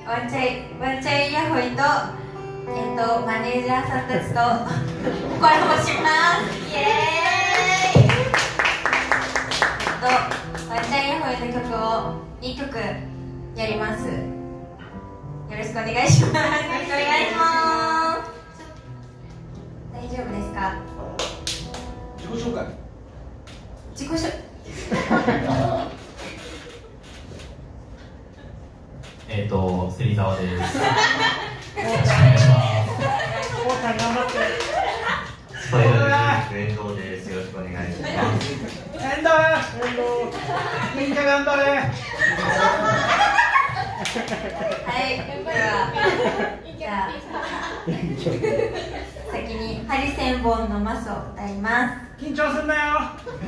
ワンチャイヤホイと、マネージャーさんたちとコラボします。イエーイ。ワンチャイヤホイの曲を2曲やります。よろしくお願いします。よろしくお願いします。大丈夫ですか？ 自己紹介。 自己紹介。 芹沢です。よろしくお願いします。 頑張って。 スパイラル遠藤です。よろしくお願いします。 遠藤、みんな頑張れ。 はい、では、じゃあ先にハリセンボンのマスを歌います。 緊張すんなよ。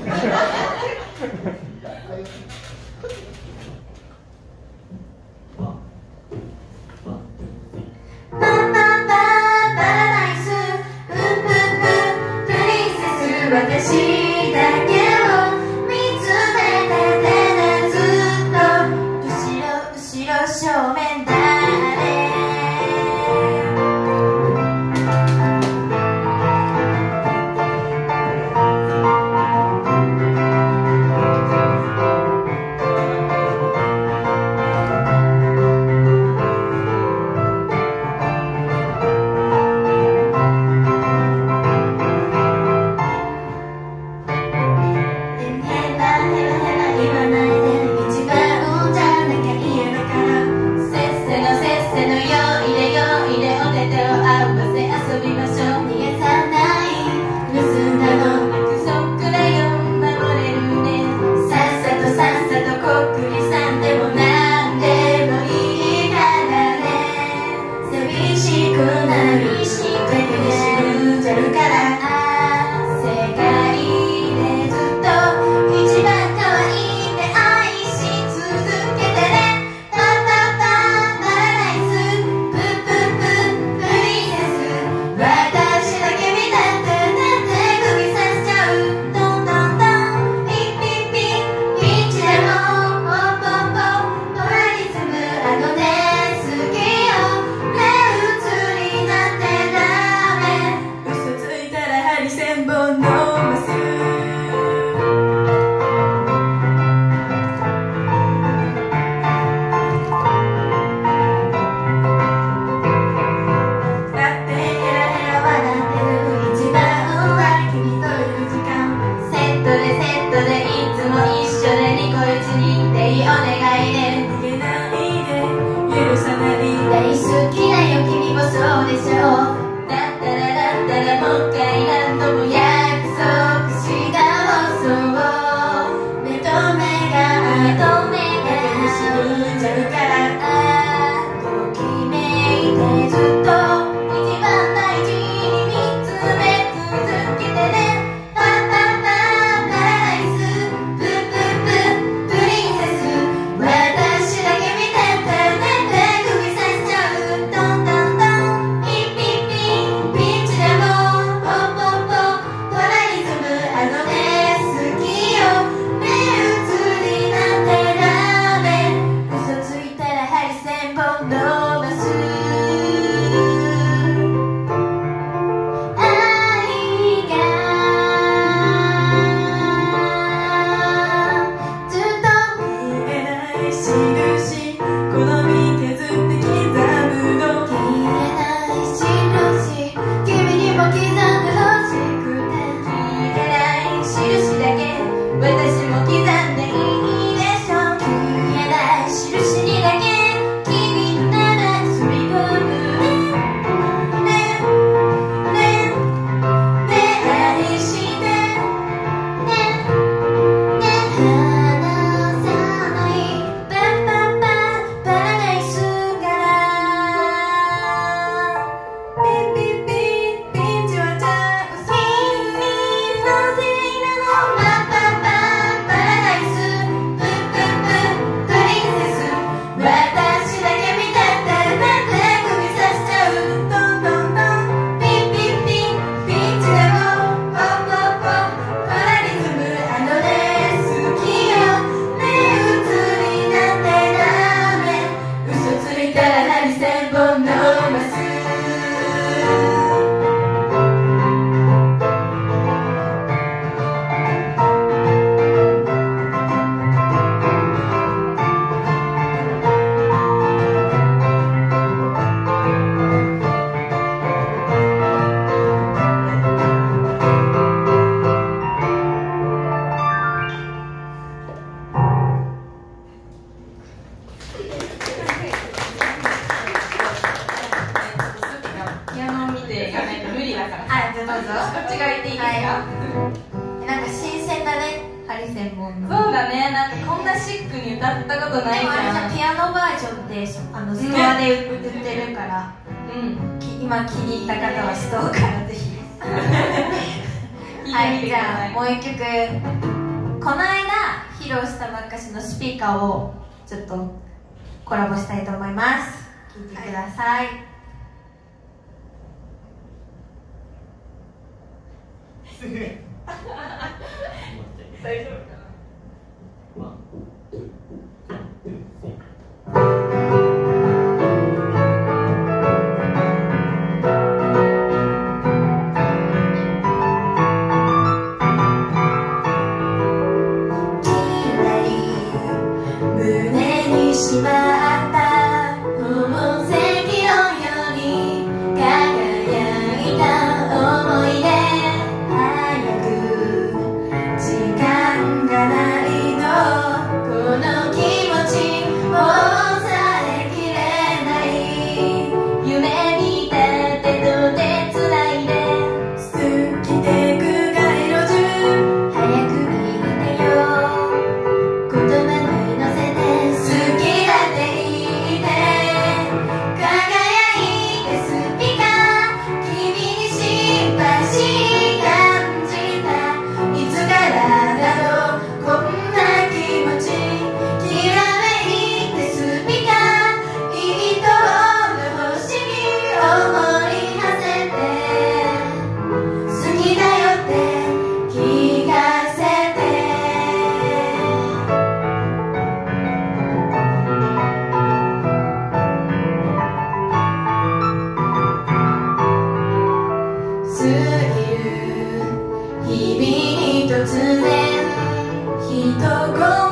パパパパラダイス、プンプンプンプリンセス、私だけを見つめててね、ずっと後ろ正面誰。 そうだね、なんかこんなシックに歌ったことないでもあれじゃから。 ピアノバージョンでストアで売ってるから、 うん。 今気に入った方はストアからぜひはい、じゃあもう一曲、この間披露したばっかしのスピーカーをちょっとコラボしたいと思います。聴いてください。 大丈夫か胸にしまった宝石のように輝いた思い出、早く時間がないの、この気持ちもう抑えきれない、夢見た手と手つないで過ぎてく街路樹、早く言ってよ言葉に乗せて好きだって言って輝いてスピカー、君に心配し感じた、いつからだろうこんな気持ち、きらめいてスピカー、一等の星に思い馳せて好きだよって聞かせて、過ぎる日々に突然人混